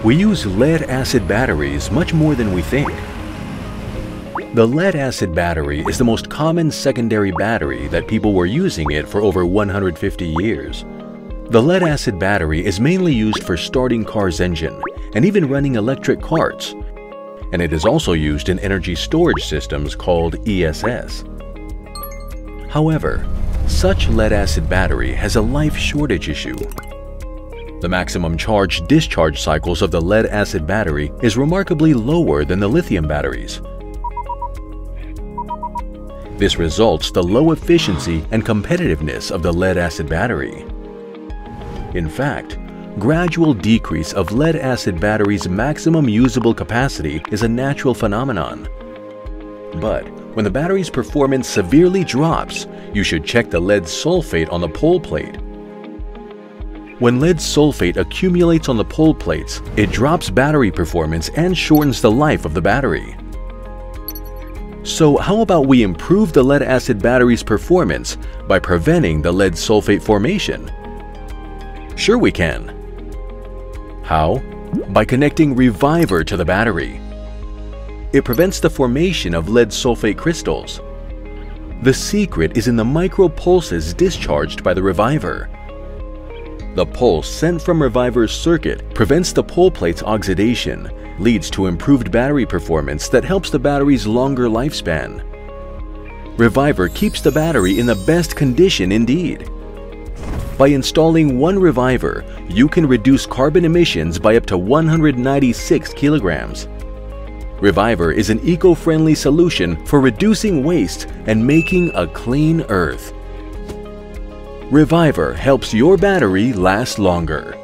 We use lead-acid batteries much more than we think. The lead-acid battery is the most common secondary battery that people were using it for over 150 years. The lead-acid battery is mainly used for starting cars' engine and even running electric carts, and it is also used in energy storage systems called ESS. However, such lead-acid battery has a life shortage issue. The maximum charge-discharge cycles of the lead-acid battery is remarkably lower than the lithium batteries. This results the low efficiency and competitiveness of the lead-acid battery. In fact, gradual decrease of lead-acid battery's maximum usable capacity is a natural phenomenon. But when the battery's performance severely drops, you should check the lead sulfate on the pole plate. When lead sulfate accumulates on the pole plates, it drops battery performance and shortens the life of the battery. So how about we improve the lead-acid battery's performance by preventing the lead sulfate formation? Sure we can. How? By connecting Reviver to the battery. It prevents the formation of lead sulfate crystals. The secret is in the micropulses discharged by the Reviver. The pulse sent from Reviver's circuit prevents the pole plate's oxidation, leads to improved battery performance that helps the battery's longer lifespan. Reviver keeps the battery in the best condition indeed. By installing one Reviver, you can reduce carbon emissions by up to 196 kilograms. Reviver is an eco-friendly solution for reducing waste and making a clean Earth. Reviver helps your battery last longer.